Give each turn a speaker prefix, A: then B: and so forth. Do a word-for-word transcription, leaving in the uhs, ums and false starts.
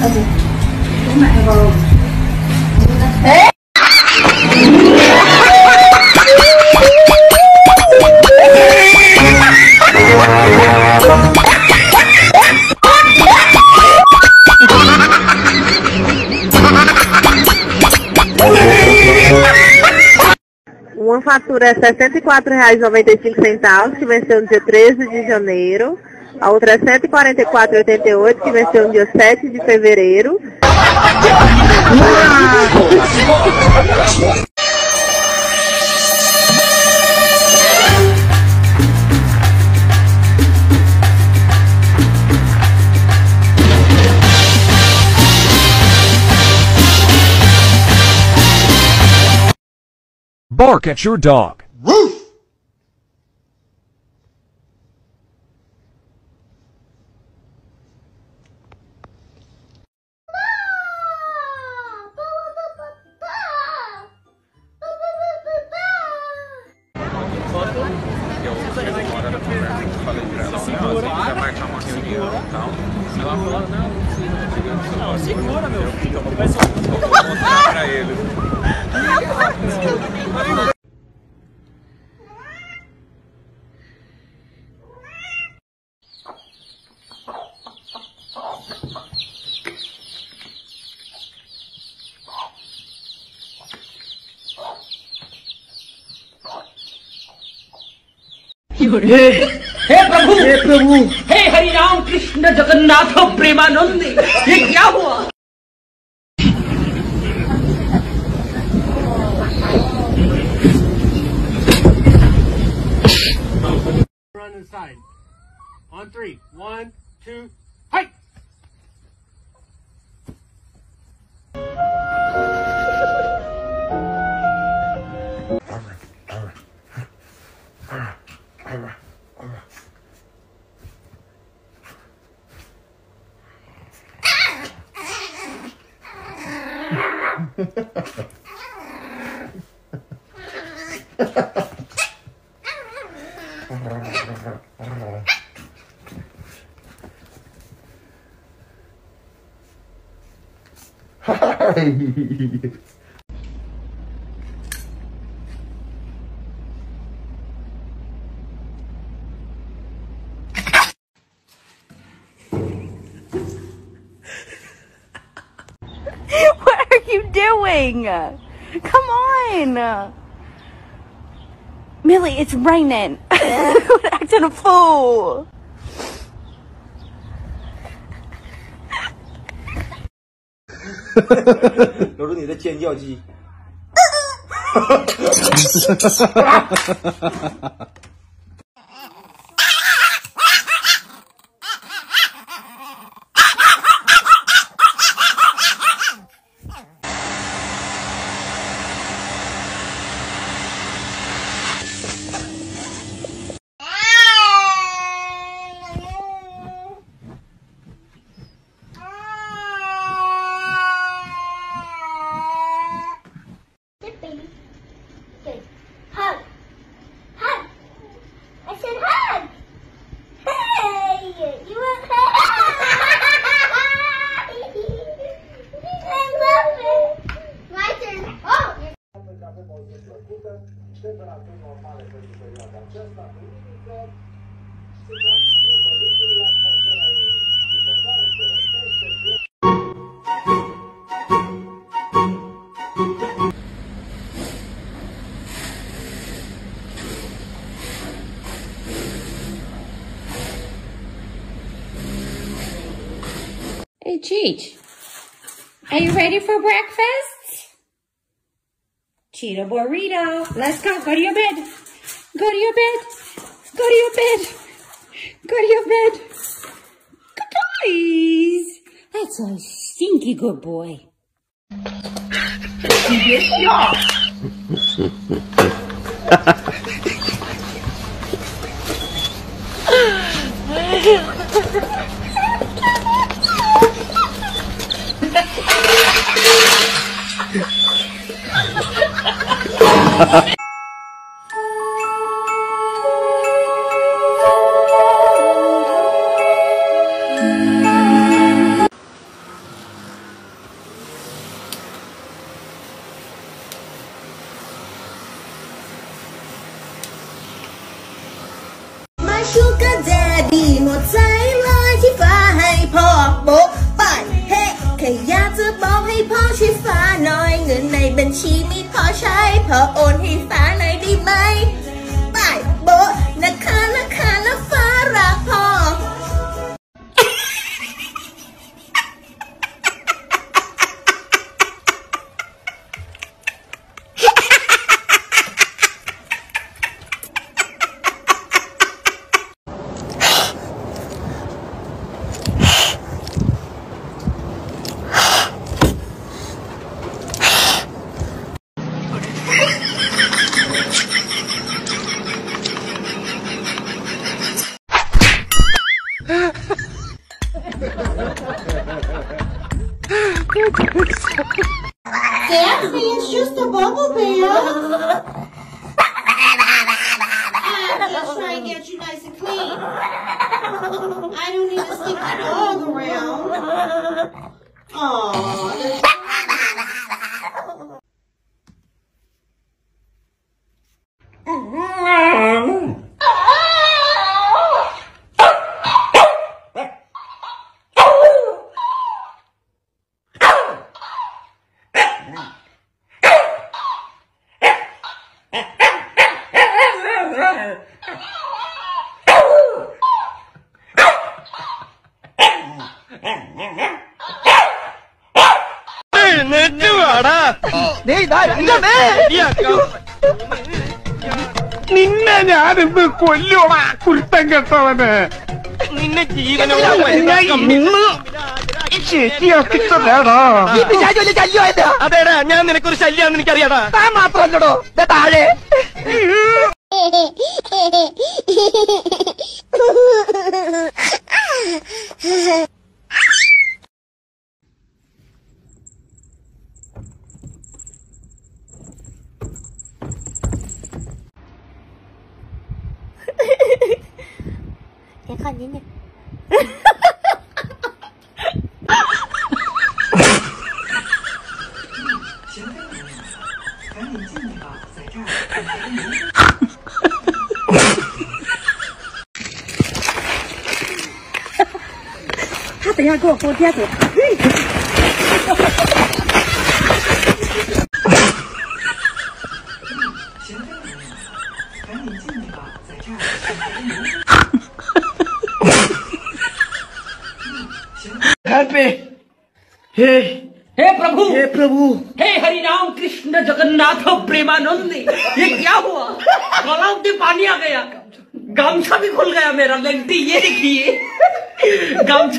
A: Uma fatura é sessenta e quatro reais e noventa e cinco centavos, que venceu no dia treze de janeiro. A outra é cento e quarenta e quatro reais e oitenta e oito centavos, que venceu no dia sete de fevereiro.
B: Bark at your dog.
C: Woof!
D: Não, segura, meu filho. Vai só mostrar pra ele.
E: हे प्रभु हे प्रभु हे हरि राम कृष्ण जगन्नाथ प्रेमानंद ये क्या हुआ?
F: Run inside. On three. One, two, hike!
G: What are you doing? Come on! Millie, it's raining. Quit acting a fool.
D: 揉揉你的尖叫鸡。
C: Temperatury normale pentru perioada aceasta, duminică, se transformă lucrurile la atmosfera schimbătoare, se răcește.
H: Hey, Cheech, are you ready for breakfast? Cheetah burrito. Let's go. Go to your bed. Go to your bed. Go to your bed. Go to your bed. Good boys. That's a stinky good boy.
B: ไม่พอช่วยฟ้าหน่อยเงินในบัญชีไม่พอใช้พอโอนให้ฟ้าหน่อยได้ไหมบายโบนะคะนะคะนะฟ้ารักพ่อDaphne, it's just a bubble bath. I'm just trying to get you nice and clean. I don't need to stick the dog around. Aww, there's
F: നിന്നെ ഞാനിന്ന് കൊല്ലോടാ കുരുത്തം കെട്ടവന് നിന്നെ ജീവനോടാ അതേടാ ഞാൻ നിനക്കൊരു ശല്യാന്ന് എനിക്കറിയാടാ താൻ മാത്രമല്ലടോ താഴെ
B: 你看您这。
H: 他等下给我给我接走。
E: Happy. हे हे प्रभु हे प्रभु हे हरि राम कृष्ण जगन्नाथ प्रेमानंदी ये क्या हुआ गलाव में पानी आ गया गमछा भी खुल गया मेरा लेंटी ये देखिए गमछा